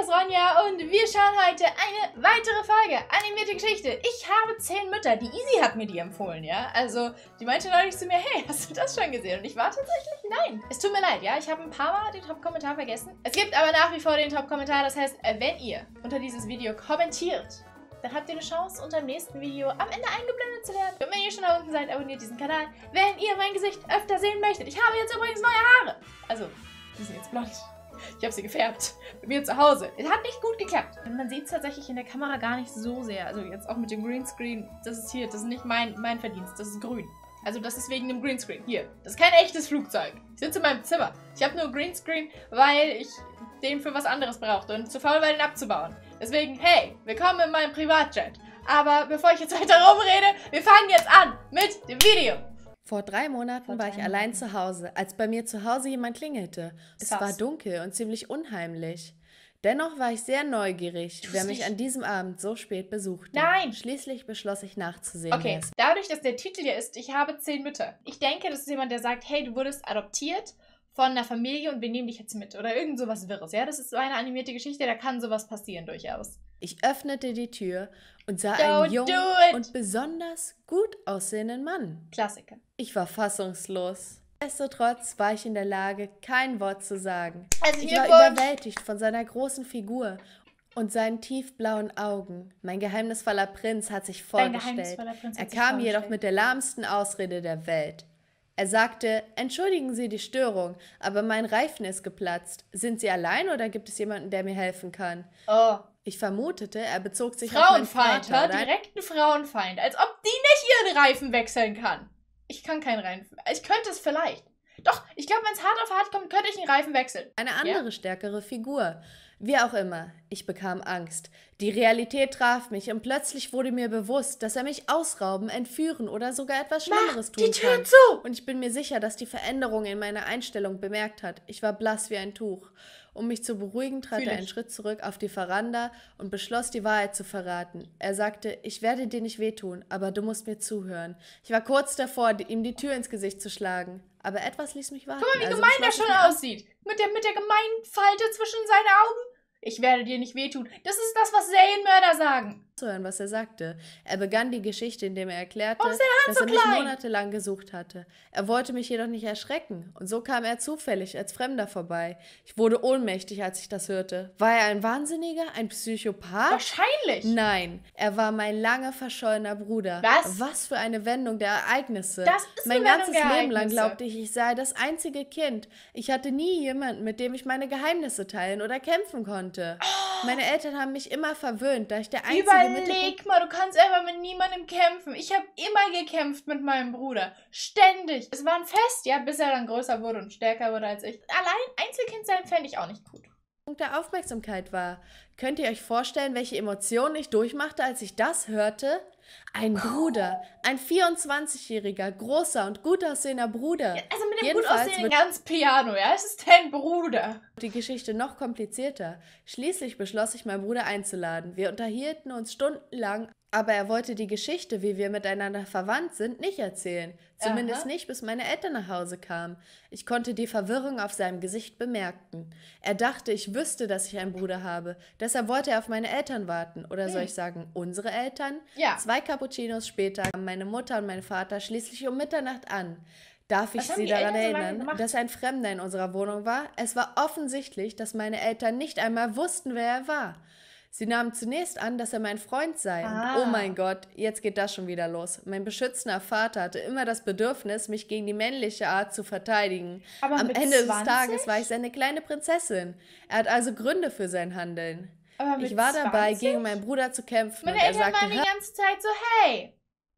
Ronja und wir schauen heute eine weitere Folge, animierte Geschichte. Ich habe 10 Mütter, die Easy hat mir die empfohlen, ja. Also, die meinte neulich zu mir, hey, hast du das schon gesehen? Und ich war tatsächlich, nein. Es tut mir leid, ja, ich habe ein paar Mal den Top-Kommentar vergessen. Es gibt aber nach wie vor den Top-Kommentar, das heißt, wenn ihr unter dieses Video kommentiert, dann habt ihr eine Chance, unter dem nächsten Video am Ende eingeblendet zu werden. Und wenn ihr schon da unten seid, abonniert diesen Kanal, wenn ihr mein Gesicht öfter sehen möchtet. Ich habe jetzt übrigens neue Haare. Also, die sind jetzt blond. Ich habe sie gefärbt. Bei mir zu Hause. Es hat nicht gut geklappt. Und man sieht es tatsächlich in der Kamera gar nicht so sehr. Also jetzt auch mit dem Greenscreen. Das ist hier, das ist nicht mein Verdienst. Das ist grün. Also das ist wegen dem Greenscreen. Hier. Das ist kein echtes Flugzeug. Ich sitze in meinem Zimmer. Ich habe nur Greenscreen, weil ich den für was anderes brauchte und zu faul war, den abzubauen. Deswegen, hey, willkommen in meinem Privatjet. Aber bevor ich jetzt weiter rumrede, wir fangen jetzt an mit dem Video. Vor 3 Monaten war ich allein zu Hause, als bei mir zu Hause jemand klingelte. Es war dunkel und ziemlich unheimlich. Dennoch war ich sehr neugierig, wer mich an diesem Abend so spät besuchte. Nein! Schließlich beschloss ich nachzusehen. Okay, dadurch, dass der Titel hier ist, ich habe 10 Mütter. Ich denke, das ist jemand, der sagt, hey, du wurdest adoptiert von einer Familie und wir nehmen dich jetzt mit. Oder irgend sowas Wirres, ja? Das ist so eine animierte Geschichte, da kann sowas passieren durchaus. Ich öffnete die Tür und sah einen jungen und besonders gut aussehenden Mann. Klassiker. Ich war fassungslos. Nichtsdestotrotz war ich in der Lage, kein Wort zu sagen. Ich war überwältigt von seiner großen Figur und seinen tiefblauen Augen. Mein geheimnisvoller Prinz hat sich vorgestellt. Er kam jedoch mit der lahmsten Ausrede der Welt. Er sagte, entschuldigen Sie die Störung, aber mein Reifen ist geplatzt. Sind Sie allein oder gibt es jemanden, der mir helfen kann? Oh. Ich vermutete, er bezog sich auf meinen Vater. Frauenfeind, direkt ein Frauenfeind. Als ob die nicht ihren Reifen wechseln kann. Ich kann keinen Reifen. Ich könnte es vielleicht. Doch, ich glaube, wenn es hart auf hart kommt, könnte ich einen Reifen wechseln. Eine andere, stärkere Figur. Wie auch immer, ich bekam Angst. Die Realität traf mich und plötzlich wurde mir bewusst, dass er mich ausrauben, entführen oder sogar etwas Schlimmeres tun kann. Die Tür zu! Und ich bin mir sicher, dass die Veränderung in meiner Einstellung bemerkt hat. Ich war blass wie ein Tuch. Um mich zu beruhigen, trat er einen Schritt zurück auf die Veranda und beschloss, die Wahrheit zu verraten. Er sagte, ich werde dir nicht wehtun, aber du musst mir zuhören. Ich war kurz davor, ihm die Tür ins Gesicht zu schlagen. Aber etwas ließ mich warten. Guck mal, wie gemein der schon aussieht. Mit der gemeinen Falte zwischen seinen Augen. Ich werde dir nicht wehtun. Das ist das, was Serienmörder sagen. Zu hören, was er sagte. Er begann die Geschichte, indem er erklärte, dass er mich monatelang gesucht hatte. Er wollte mich jedoch nicht erschrecken. Und so kam er zufällig als Fremder vorbei. Ich wurde ohnmächtig, als ich das hörte. War er ein Wahnsinniger? Ein Psychopath? Wahrscheinlich. Nein, er war mein lange verschollener Bruder. Was? Was für eine Wendung der Ereignisse. Das ist mein eine ganzes Wendung der Leben lang Ereignisse. glaubte ich sei das einzige Kind. Ich hatte nie jemanden, mit dem ich meine Geheimnisse teilen oder kämpfen konnte. Meine Eltern haben mich immer verwöhnt, da ich der einzige Überleg mal, du kannst einfach mit niemandem kämpfen. Ich habe immer gekämpft mit meinem Bruder. Ständig. Es war ein Fest, ja, bis er dann größer wurde und stärker wurde als ich. Allein Einzelkind sein fände ich auch nicht gut. Der Aufmerksamkeit war. Könnt ihr euch vorstellen, welche Emotionen ich durchmachte, als ich das hörte? Ein Bruder, ein 24-jähriger, großer und gut aussehender Bruder. Ja, also mit dem gut aussehenden ganz Piano, ja? Es ist dein Bruder. Die Geschichte noch komplizierter. Schließlich beschloss ich, meinen Bruder einzuladen. Wir unterhielten uns stundenlang, aber er wollte die Geschichte, wie wir miteinander verwandt sind, nicht erzählen. Zumindest nicht, bis meine Eltern nach Hause kamen. Ich konnte die Verwirrung auf seinem Gesicht bemerken. Er dachte, ich wüsste, dass ich einen Bruder habe. Deshalb wollte er auf meine Eltern warten. Oder soll ich sagen, unsere Eltern? Ja. 2 Cappuccinos später kamen meine Mutter und mein Vater schließlich um Mitternacht an. Darf ich Sie daran erinnern, dass ein Fremder in unserer Wohnung war? Es war offensichtlich, dass meine Eltern nicht einmal wussten, wer er war. Sie nahmen zunächst an, dass er mein Freund sei. Und oh mein Gott, jetzt geht das schon wieder los. Mein beschützender Vater hatte immer das Bedürfnis, mich gegen die männliche Art zu verteidigen. Aber am mit Ende 20? des Tages war ich seine kleine Prinzessin. Er hat also Gründe für sein Handeln. Aber mit ich war dabei, 20? gegen meinen Bruder zu kämpfen. Meine und er Eltern sagte, waren die ganze Zeit so, hey,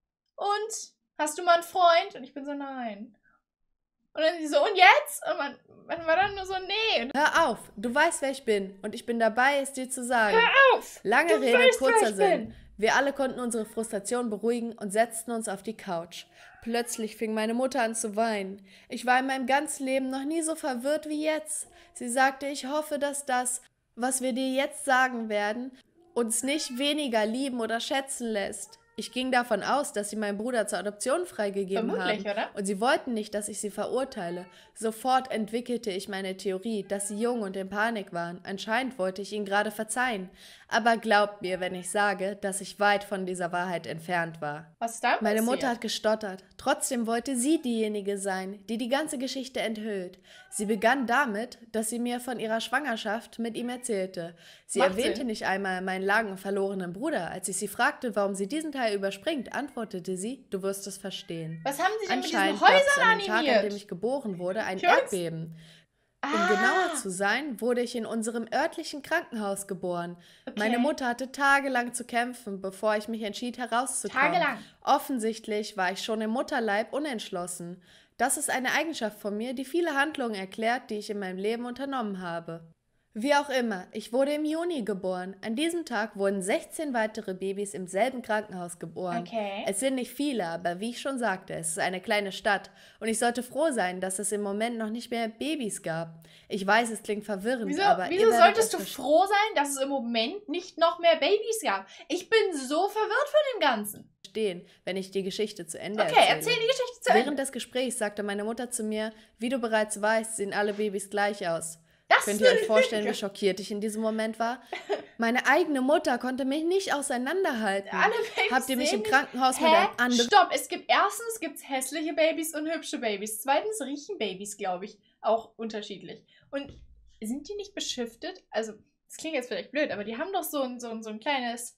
und? Hast du mal einen Freund? Und ich bin so, nein. Und dann sie so, und jetzt? Und man war dann nur so, nee. hör auf, du weißt, wer ich bin. Und ich bin dabei, es dir zu sagen. Hör auf! Lange Du Rede, weißt, wer kurzer ich Sinn. bin. Wir alle konnten unsere Frustration beruhigen und setzten uns auf die Couch. Plötzlich fing meine Mutter an zu weinen. Ich war in meinem ganzen Leben noch nie so verwirrt wie jetzt. Sie sagte, ich hoffe, dass das, was wir dir jetzt sagen werden, uns nicht weniger lieben oder schätzen lässt. Ich ging davon aus, dass sie meinen Bruder zur Adoption freigegeben haben. Oder? Und sie wollten nicht, dass ich sie verurteile. Sofort entwickelte ich meine Theorie, dass sie jung und in Panik waren. Anscheinend wollte ich ihnen gerade verzeihen. Aber glaubt mir, wenn ich sage, dass ich weit von dieser Wahrheit entfernt war. Was ist da passiert? Meine Mutter hat gestottert. Trotzdem wollte sie diejenige sein, die die ganze Geschichte enthüllt. Sie begann damit, dass sie mir von ihrer Schwangerschaft mit ihm erzählte. Sie erwähnte nicht einmal meinen langen verlorenen Bruder. Als ich sie fragte, warum sie diesen Teil überspringt, antwortete sie, du wirst es verstehen. Was haben sie denn mit diesen Anscheinend Häusern gab es an dem Tag, animiert? an dem ich geboren wurde, ein Erdbeben. Um genauer zu sein, wurde ich in unserem örtlichen Krankenhaus geboren. Okay. Meine Mutter hatte tagelang zu kämpfen, bevor ich mich entschied, herauszukommen. Tagelang? Offensichtlich war ich schon im Mutterleib unentschlossen. Das ist eine Eigenschaft von mir, die viele Handlungen erklärt, die ich in meinem Leben unternommen habe. Wie auch immer, ich wurde im Juni geboren. An diesem Tag wurden 16 weitere Babys im selben Krankenhaus geboren. Okay. Es sind nicht viele, aber wie ich schon sagte, es ist eine kleine Stadt. Und ich sollte froh sein, dass es im Moment noch nicht mehr Babys gab. Ich weiß, es klingt verwirrend, aber wieso solltest du froh sein, dass es im Moment nicht noch mehr Babys gab? Ich bin so verwirrt von dem Ganzen. Wenn ich die Geschichte zu Ende erzähle. Okay, erzähl die Geschichte zu Ende. Während des Gesprächs sagte meine Mutter zu mir, wie du bereits weißt, sehen alle Babys gleich aus. Könnt ihr euch vorstellen, wie schockiert ich in diesem Moment war? Meine eigene Mutter konnte mich nicht auseinanderhalten. Alle Babys Habt ihr mich sehen im nicht- Krankenhaus mit einem anderen... Stopp, erstens gibt's hässliche Babys und hübsche Babys. Zweitens riechen Babys, glaube ich, auch unterschiedlich. Und sind die nicht beschriftet? Also, das klingt jetzt vielleicht blöd, aber die haben doch so ein kleines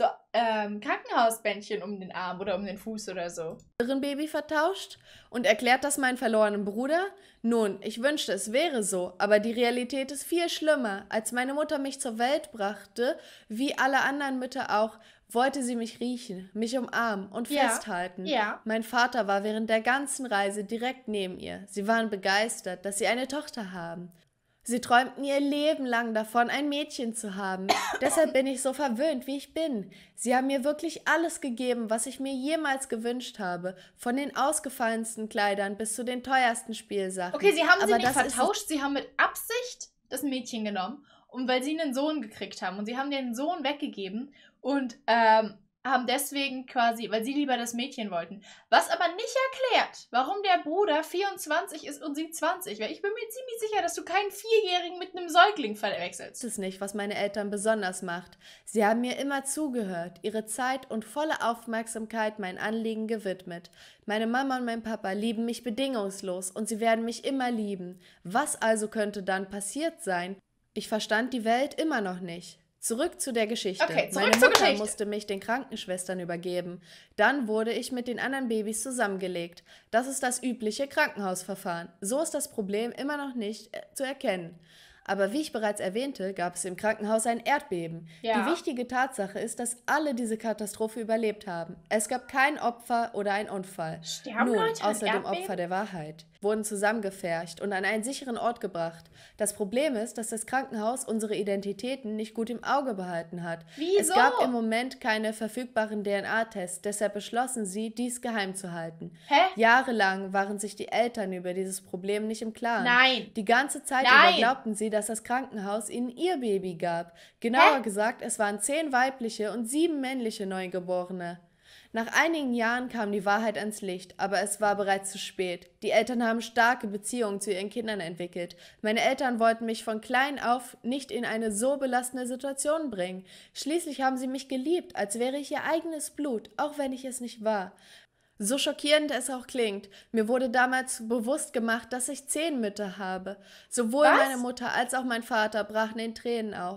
Krankenhausbändchen um den Arm oder um den Fuß oder so. Baby vertauscht und erklärt das meinen verlorenen Bruder? Nun, ich wünschte, es wäre so, aber die Realität ist viel schlimmer. Als meine Mutter mich zur Welt brachte, wie alle anderen Mütter auch, wollte sie mich riechen, mich umarmen und festhalten. Ja. Mein Vater war während der ganzen Reise direkt neben ihr. Sie waren begeistert, dass sie eine Tochter haben. Sie träumten ihr Leben lang davon, ein Mädchen zu haben. Deshalb bin ich so verwöhnt, wie ich bin. Sie haben mir wirklich alles gegeben, was ich mir jemals gewünscht habe. Von den ausgefallensten Kleidern bis zu den teuersten Spielsachen. Okay, sie haben sie Aber nicht das vertauscht, sie haben mit Absicht das Mädchen genommen, weil sie einen Sohn gekriegt haben. Und sie haben den Sohn weggegeben und haben deswegen quasi, weil sie lieber das Mädchen wollten. Was aber nicht erklärt, warum der Bruder 24 ist und sie 20. Weil ich bin mir ziemlich sicher, dass du keinen 4-Jährigen mit einem Säugling verwechselst. ist es nicht, was meine Eltern besonders macht. Sie haben mir immer zugehört, ihre Zeit und volle Aufmerksamkeit mein Anliegen gewidmet. Meine Mama und mein Papa lieben mich bedingungslos und sie werden mich immer lieben. Was also könnte dann passiert sein? Ich verstand die Welt immer noch nicht. Zurück zu der Geschichte. Okay, Meine Mutter musste mich den Krankenschwestern übergeben. Dann wurde ich mit den anderen Babys zusammengelegt. Das ist das übliche Krankenhausverfahren. So ist das Problem immer noch nicht zu erkennen. Aber wie ich bereits erwähnte, gab es im Krankenhaus ein Erdbeben. Ja. Die wichtige Tatsache ist, dass alle diese Katastrophe überlebt haben. Es gab kein Opfer oder einen Unfall. Sterben Nun, Leute an außer dem Erdbeben? Opfer der Wahrheit, wurden zusammengefercht und an einen sicheren Ort gebracht. Das Problem ist, dass das Krankenhaus unsere Identitäten nicht gut im Auge behalten hat. Wieso? Es gab im Moment keine verfügbaren DNA-Tests, deshalb beschlossen sie, dies geheim zu halten. Hä? Jahrelang waren sich die Eltern über dieses Problem nicht im Klaren. Nein. Die ganze Zeit Nein. über glaubten sie, dass das Krankenhaus ihnen ihr Baby gab. Genauer gesagt, es waren 10 weibliche und 7 männliche Neugeborene. Nach einigen Jahren kam die Wahrheit ans Licht, aber es war bereits zu spät. Die Eltern haben starke Beziehungen zu ihren Kindern entwickelt. Meine Eltern wollten mich von klein auf nicht in eine so belastende Situation bringen. Schließlich haben sie mich geliebt, als wäre ich ihr eigenes Blut, auch wenn ich es nicht war. So schockierend es auch klingt, mir wurde damals bewusst gemacht, dass ich 10 Mütter habe. Sowohl Was? meine Mutter als auch mein Vater brachen in Tränen auf.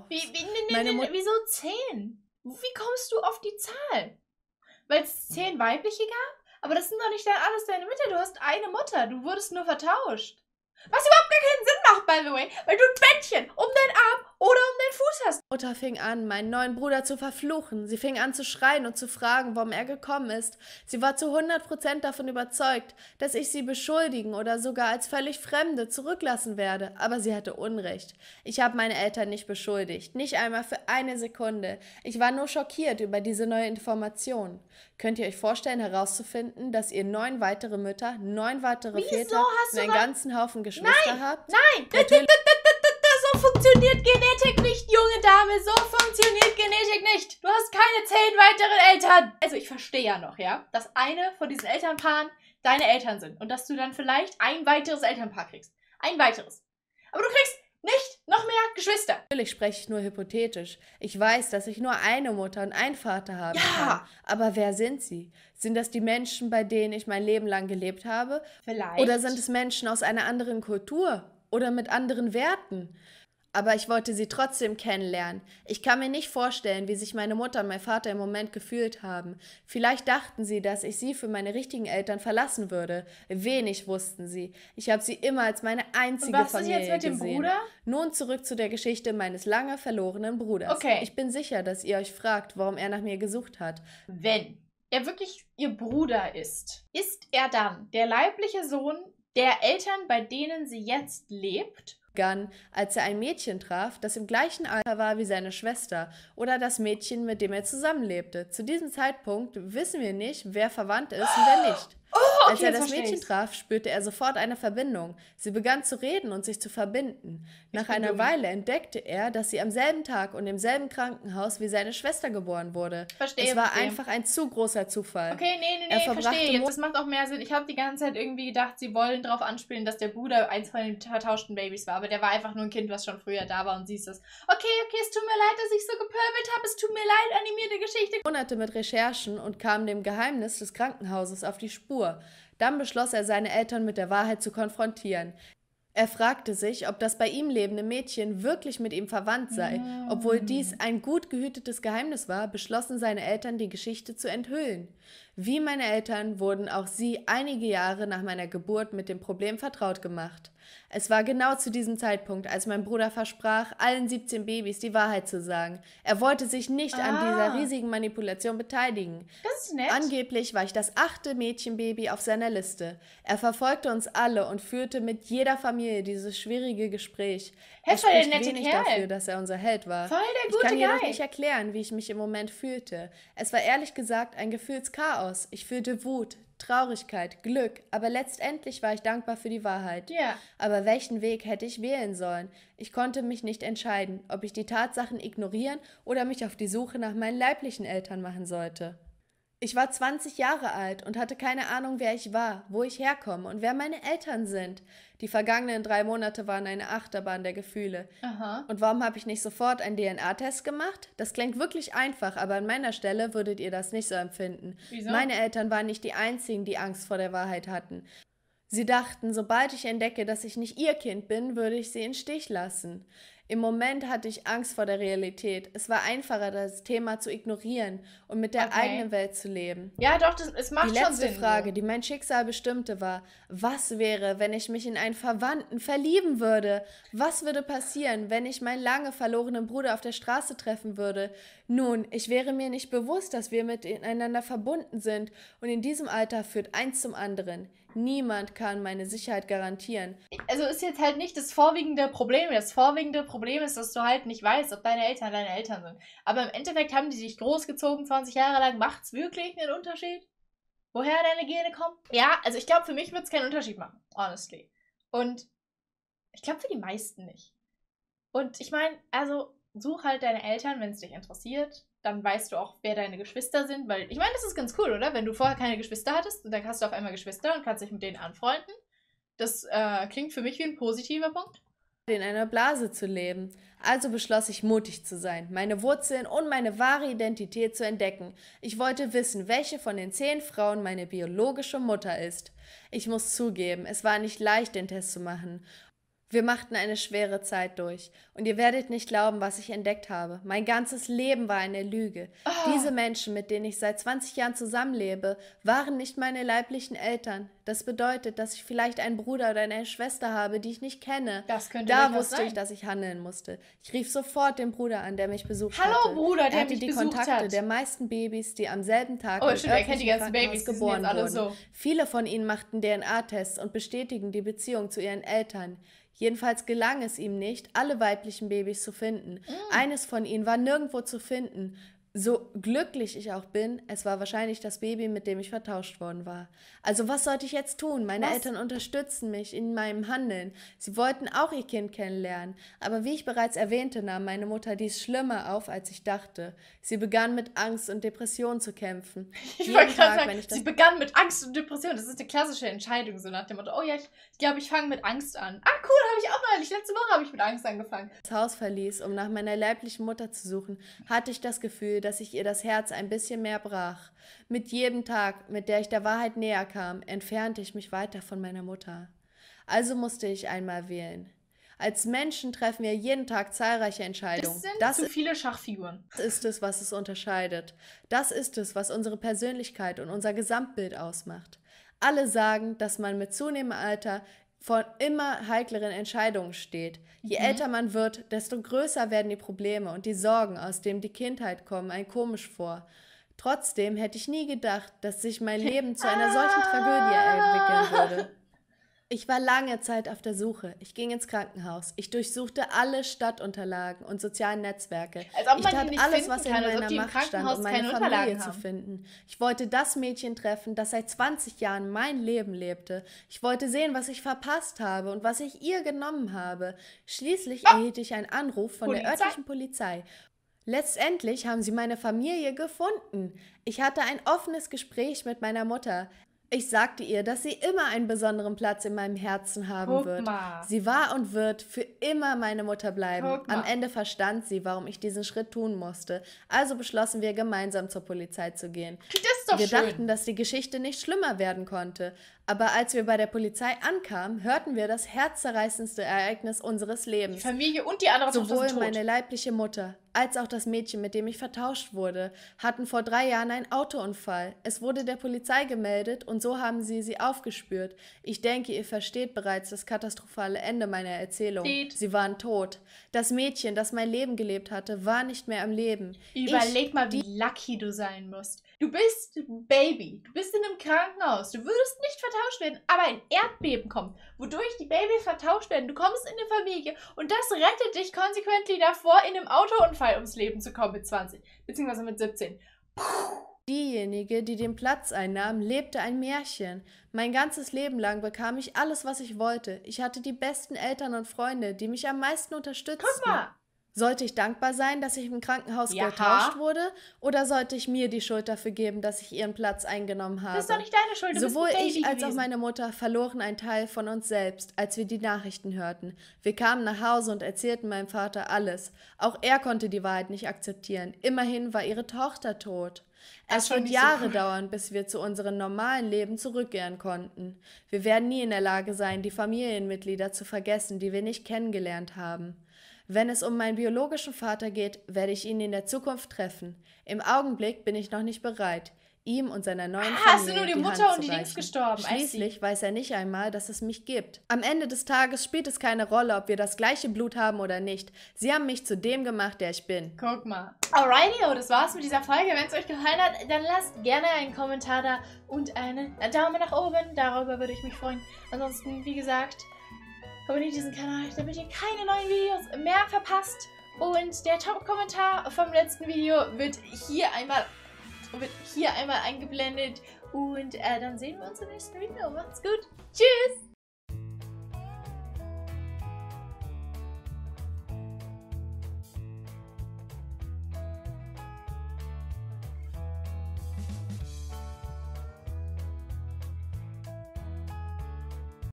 Wieso 10? Wie kommst du auf die Zahl? Weil es 10 weibliche gab? Aber das sind doch nicht alles deine Mütter. Du hast eine Mutter. Du wurdest nur vertauscht. Was überhaupt gar keinen Sinn macht, by the way. Weil du ein Bändchen um deinen Arm oder um deinen Fuß hast. Mutter fing an, meinen neuen Bruder zu verfluchen. Sie fing an zu schreien und zu fragen, warum er gekommen ist. Sie war zu 100% davon überzeugt, dass ich sie beschuldigen oder sogar als völlig Fremde zurücklassen werde. Aber sie hatte Unrecht. Ich habe meine Eltern nicht beschuldigt. Nicht einmal für eine Sekunde. Ich war nur schockiert über diese neue Information. Könnt ihr euch vorstellen, herauszufinden, dass ihr 9 weitere Mütter, 9 weitere Väter und einen ganzen Haufen Geschwister habt? Nein! So funktioniert Genetik nicht, junge Dame. So funktioniert Genetik Bestätigt nicht. Du hast keine 10 weiteren Eltern. Also ich verstehe ja noch, ja, dass eine von diesen Elternpaaren deine Eltern sind und dass du dann vielleicht ein weiteres Elternpaar kriegst. Ein weiteres. Aber du kriegst nicht noch mehr Geschwister. Natürlich spreche ich nur hypothetisch. Ich weiß, dass ich nur eine Mutter und einen Vater haben kann. Aber wer sind sie? Sind das die Menschen, bei denen ich mein Leben lang gelebt habe? Vielleicht. Oder sind es Menschen aus einer anderen Kultur? Oder mit anderen Werten? Aber ich wollte sie trotzdem kennenlernen. Ich kann mir nicht vorstellen, wie sich meine Mutter und mein Vater im Moment gefühlt haben. Vielleicht dachten sie, dass ich sie für meine richtigen Eltern verlassen würde. Wenig wussten sie. Ich habe sie immer als meine einzige Familie gesehen. Was ist jetzt mit dem Bruder? Nun zurück zu der Geschichte meines lange verlorenen Bruders. Okay. Ich bin sicher, dass ihr euch fragt, warum er nach mir gesucht hat. Wenn er wirklich ihr Bruder ist er dann der leibliche Sohn der Eltern, bei denen sie jetzt lebt? Als er ein Mädchen traf, das im gleichen Alter war wie seine Schwester oder das Mädchen, mit dem er zusammenlebte. Zu diesem Zeitpunkt wissen wir nicht, wer verwandt ist und wer nicht. Okay, als er das Mädchen traf, spürte er sofort eine Verbindung. Sie begann zu reden und sich zu verbinden. Nach einer Weile entdeckte er, dass sie am selben Tag und im selben Krankenhaus wie seine Schwester geboren wurde. Es war einfach ein zu großer Zufall. Okay, nee, verstehe jetzt. Das macht auch mehr Sinn. Ich habe die ganze Zeit irgendwie gedacht, sie wollen darauf anspielen, dass der Bruder eins von den vertauschten Babys war. Aber der war einfach nur ein Kind, was schon früher da war und siehst es. Okay, es tut mir leid, dass ich so gepöbelt habe. Es tut mir leid, animierte Geschichte. Monate mit Recherchen und kam dem Geheimnis des Krankenhauses auf die Spur. Dann beschloss er, seine Eltern mit der Wahrheit zu konfrontieren. Er fragte sich, ob das bei ihm lebende Mädchen wirklich mit ihm verwandt sei. Obwohl dies ein gut gehütetes Geheimnis war, beschlossen seine Eltern, die Geschichte zu enthüllen. Wie meine Eltern wurden auch sie einige Jahre nach meiner Geburt mit dem Problem vertraut gemacht. Es war genau zu diesem Zeitpunkt, als mein Bruder versprach, allen 17 Babys die Wahrheit zu sagen. Er wollte sich nicht an dieser riesigen Manipulation beteiligen. Das ist nett. Angeblich war ich das 8. Mädchenbaby auf seiner Liste. Er verfolgte uns alle und führte mit jeder Familie dieses schwierige Gespräch. Er spricht wenig dafür, dass er unser Held war. Voll der gute Ich kann jedoch nicht erklären, wie ich mich im Moment fühlte. Es war ehrlich gesagt ein Gefühlschaos. Ich fühlte Wut, Traurigkeit, Glück, aber letztendlich war ich dankbar für die Wahrheit. Ja. Aber welchen Weg hätte ich wählen sollen? Ich konnte mich nicht entscheiden, ob ich die Tatsachen ignorieren oder mich auf die Suche nach meinen leiblichen Eltern machen sollte. Ich war 20 Jahre alt und hatte keine Ahnung, wer ich war, wo ich herkomme und wer meine Eltern sind. Die vergangenen 3 Monate waren eine Achterbahn der Gefühle. Aha. Und warum habe ich nicht sofort einen DNA-Test gemacht? Das klingt wirklich einfach, aber an meiner Stelle würdet ihr das nicht so empfinden. Wieso? Meine Eltern waren nicht die einzigen, die Angst vor der Wahrheit hatten. Sie dachten, sobald ich entdecke, dass ich nicht ihr Kind bin, würde ich sie im Stich lassen. Im Moment hatte ich Angst vor der Realität. Es war einfacher, das Thema zu ignorieren und mit der eigenen Welt zu leben. Ja, doch, es macht schon Sinn. Die letzte Frage, die mein Schicksal bestimmte, war, was wäre, wenn ich mich in einen Verwandten verlieben würde? Was würde passieren, wenn ich meinen lange verlorenen Bruder auf der Straße treffen würde? Nun, ich wäre mir nicht bewusst, dass wir miteinander verbunden sind und in diesem Alter führt eins zum anderen. Niemand kann meine Sicherheit garantieren. Also ist jetzt halt nicht das vorwiegende Problem. Das vorwiegende Problem ist, dass du halt nicht weißt, ob deine Eltern sind. Aber im Endeffekt haben die dich großgezogen 20 Jahre lang. Macht's wirklich einen Unterschied? Woher deine Gene kommen? Ja, also ich glaube, für mich wird es keinen Unterschied machen. Honestly. Und ich glaube, für die meisten nicht. Und ich meine, also such halt deine Eltern, wenn es dich interessiert. Dann weißt du auch, wer deine Geschwister sind. Weil, ich meine, das ist ganz cool, oder? Wenn du vorher keine Geschwister hattest und dann hast du auf einmal Geschwister und kannst dich mit denen anfreunden. Das klingt für mich wie ein positiver Punkt. In einer Blase zu leben. Also beschloss ich, mutig zu sein, meine Wurzeln und meine wahre Identität zu entdecken. Ich wollte wissen, welche von den 10 Frauen meine biologische Mutter ist. Ich muss zugeben, es war nicht leicht, den Test zu machen. Wir machten eine schwere Zeit durch. Und ihr werdet nicht glauben, was ich entdeckt habe. Mein ganzes Leben war eine Lüge. Diese Menschen, mit denen ich seit 20 Jahren zusammenlebe, waren nicht meine leiblichen Eltern. Das bedeutet, dass ich vielleicht einen Bruder oder eine Schwester habe, die ich nicht kenne. Das könnte Da wusste ich, dass ich handeln musste. Ich rief sofort den Bruder an, der mich besucht hatte. Hallo Bruder, der mich besucht hat. Er hatte die Kontakte der meisten Babys, die am selben Tag im örtlichen Krankenhaus geboren wurden. Viele von ihnen machten DNA-Tests und bestätigten die Beziehung zu ihren Eltern. Jedenfalls gelang es ihm nicht, alle weiblichen Babys zu finden. Eines von ihnen war nirgendwo zu finden. So glücklich ich auch bin, es war wahrscheinlich das Baby, mit dem ich vertauscht worden war. Also was sollte ich jetzt tun? Meine Eltern unterstützen mich in meinem Handeln. Sie wollten auch ihr Kind kennenlernen. Aber wie ich bereits erwähnte, nahm meine Mutter dies schlimmer auf, als ich dachte. Sie begann mit Angst und Depression zu kämpfen. Ich wollte gerade sagen, sie begann mit Angst und Depression. Das ist eine klassische Entscheidung, so nach dem Motto, oh ja, ich glaube, ich fange mit Angst an. Ah, cool, habe ich auch neulich. Letzte Woche habe ich mit Angst angefangen. Das Haus verließ, um nach meiner leiblichen Mutter zu suchen, hatte ich das Gefühl, dass ich ihr das Herz ein bisschen mehr brach. Mit jedem Tag, mit der ich der Wahrheit näher kam, entfernte ich mich weiter von meiner Mutter. Also musste ich einmal wählen. Als Menschen treffen wir jeden Tag zahlreiche Entscheidungen. Das sind zu viele Schachfiguren. Das ist es, was es unterscheidet. Das ist es, was unsere Persönlichkeit und unser Gesamtbild ausmacht. Alle sagen, dass man mit zunehmendem Alter vor immer heikleren Entscheidungen steht. Je älter man wird, desto größer werden die Probleme und die Sorgen, aus denen die Kindheit kommen, einem komisch vor. Trotzdem hätte ich nie gedacht, dass sich mein Leben zu einer solchen Tragödie entwickeln würde. Ich war lange Zeit auf der Suche. Ich ging ins Krankenhaus. Ich durchsuchte alle Stadtunterlagen und sozialen Netzwerke. Als ob man ich tat nicht alles, finden was in kann, meiner Macht stand, um meine Familie zu finden. Ich wollte das Mädchen treffen, das seit 20 Jahren mein Leben lebte. Ich wollte sehen, was ich verpasst habe und was ich ihr genommen habe. Schließlich erhielt ich einen Anruf von der örtlichen Polizei. Letztendlich haben sie meine Familie gefunden. Ich hatte ein offenes Gespräch mit meiner Mutter. Ich sagte ihr, dass sie immer einen besonderen Platz in meinem Herzen haben wird. Sie war und wird für immer meine Mutter bleiben. Am Ende verstand sie, warum ich diesen Schritt tun musste. Also beschlossen wir, gemeinsam zur Polizei zu gehen. Das ist doch wir schön. dachten, dass die Geschichte nicht schlimmer werden konnte. Aber als wir bei der Polizei ankamen, hörten wir das herzzerreißendste Ereignis unseres Lebens. Die Familie und die andere Tochter Sowohl sind tot. meine leibliche Mutter als auch das Mädchen, mit dem ich vertauscht wurde, hatten vor 3 Jahren einen Autounfall. Es wurde der Polizei gemeldet und so haben sie aufgespürt. Ich denke, ihr versteht bereits das katastrophale Ende meiner Erzählung. Sie waren tot. Das Mädchen, das mein Leben gelebt hatte, war nicht mehr am Leben. Überleg mal, wie lucky du sein musst. Du bist ein Baby. Du bist in einem Krankenhaus. Du würdest nicht vertauscht werden, aber ein Erdbeben kommt, wodurch die Babys vertauscht werden. Du kommst in eine Familie und das rettet dich konsequent davor, in einem Autounfall ums Leben zu kommen mit 20, beziehungsweise mit 17. Diejenige, die den Platz einnahm, lebte ein Märchen. Mein ganzes Leben lang bekam ich alles, was ich wollte. Ich hatte die besten Eltern und Freunde, die mich am meisten unterstützten. Guck mal! Sollte ich dankbar sein, dass ich im Krankenhaus getauscht wurde? Oder sollte ich mir die Schuld dafür geben, dass ich ihren Platz eingenommen habe? Das ist doch nicht deine Schuld, du Sowohl bist ein Baby ich als gewesen. auch meine Mutter verloren einen Teil von uns selbst, als wir die Nachrichten hörten. Wir kamen nach Hause und erzählten meinem Vater alles. Auch er konnte die Wahrheit nicht akzeptieren. Immerhin war ihre Tochter tot. Es wird Jahre dauern, bis wir zu unserem normalen Leben zurückkehren konnten. Wir werden nie in der Lage sein, die Familienmitglieder zu vergessen, die wir nicht kennengelernt haben. Wenn es um meinen biologischen Vater geht, werde ich ihn in der Zukunft treffen. Im Augenblick bin ich noch nicht bereit, ihm und seiner neuen Familie hast du nur die Mutter und die Dings gestorben? Schließlich weiß er nicht einmal, dass es mich gibt. Am Ende des Tages spielt es keine Rolle, ob wir das gleiche Blut haben oder nicht. Sie haben mich zu dem gemacht, der ich bin. Guck mal. Alrighty, das war's mit dieser Folge. Wenn es euch gefallen hat, dann lasst gerne einen Kommentar da und einen Daumen nach oben. Darüber würde ich mich freuen. Ansonsten, wie gesagt, abonniert diesen Kanal, damit ihr keine neuen Videos mehr verpasst. Und der Top-Kommentar vom letzten Video wird hier einmal eingeblendet. Und dann sehen wir uns im nächsten Video. Macht's gut. Tschüss!